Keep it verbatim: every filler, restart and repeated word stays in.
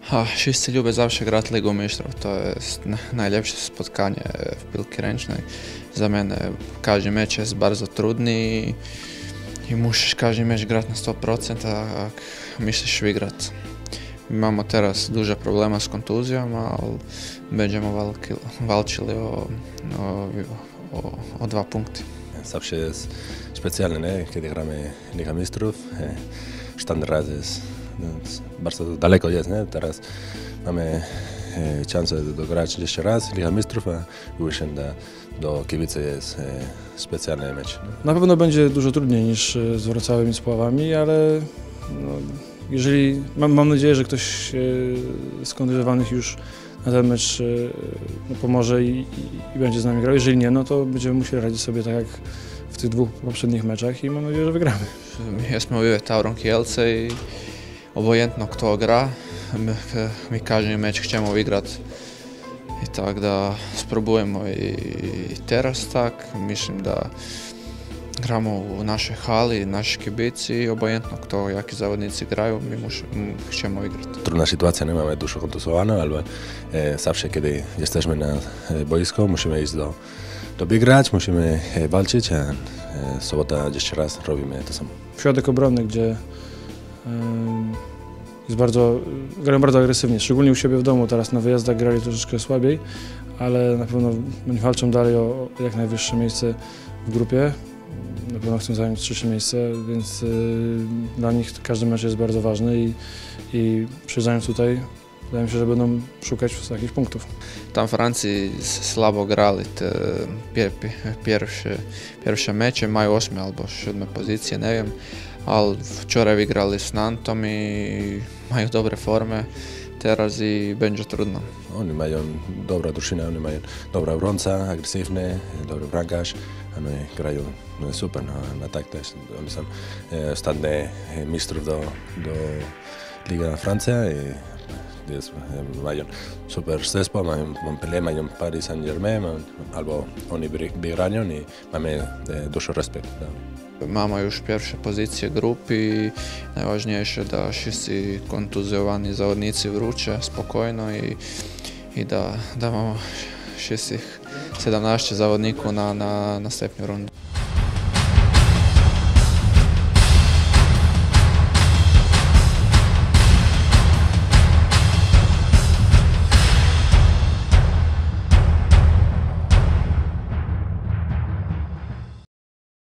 Ha, wszyscy lubią zawsze grać Ligą Mistrzów. To jest najlepsze spotkanie w piłce ręcznej. Za mnie każdy mecz jest bardzo trudny i, i musisz każdy mecz grać na sto procent, a myślisz wygrać. Mamy teraz duże problemy z kontuzją, ale będziemy walki, walczyli o, o, o, o dwa punkty. Zawsze jest specjalne, nie? Kiedy gramy Liga Mistrzów. Sztandar raz jest, bardzo daleko jest, nie? Teraz mamy szansę dograć jeszcze raz Liga Mistrzów, a weekend do kibicy jest specjalny mecz. Na pewno będzie dużo trudniej niż z Wrocławiem i z Puławami, ale no, jeżeli mam, mam nadzieję, że ktoś z kontuzjowanych już na ten mecz no, pomoże i, i, i będzie z nami grał. Jeżeli nie, no to będziemy musieli radzić sobie tak jak w tych dwóch poprzednich meczach i mam nadzieję, że wygramy. My smo uvijek Tauron Kielce i obojętno kto gra, my, my każdy mecz chcemy wygrać. I tak da spróbujemy i, i teraz tak. Myślę, da gramy u naszej hali, nasi kibici i obojętno kto, jaki zawodnicy grają, my mus, chcemy wygrać. Trudna sytuacja, nie mamy dużo kontuzowanych, ale e, zawsze kiedy jesteśmy na e, boisku, musimy iść do, do wygrać, musimy e, walczyć, a e, sobota jeszcze raz robimy to samo. Środek obronny, gdzie e, jest bardzo, grają bardzo agresywnie, szczególnie u siebie w domu, teraz na wyjazdach grali troszeczkę słabiej, ale na pewno oni walczą dalej o jak najwyższe miejsce w grupie. Na pewno chcą zająć trzecie miejsce, więc y, dla nich każdy mecz jest bardzo ważny i, i przyjeżdżając tutaj, wydaje mi się, że będą szukać jakichś punktów. Tam Francji słabo grali te pier, pierwsze, pierwsze mecze, mają osme albo siódme pozycje, nie wiem, ale wczoraj wygrali z Nantom i mają dobre formy teraz i będzie trudno. Oni mają dobra drużyna, oni mają dobra obrońca, agresywny, dobry bramkarz, oni grają no, super na, na tak też. Oni są e, ostatnie mistrzów do, do Liga Francja i jest, e, mają super zespół, mają Montpellier, mają Paris Saint-Germain, albo oni wygrają i mamy e, dużo respekt. Mamy już pierwsze pozycje grupy i najważniejsze da wszyscy kontuzjowani zawodnicy wrócą spokojno i, i da, da mamy wszystkich siedemnaście zawodników na, na następną rundę.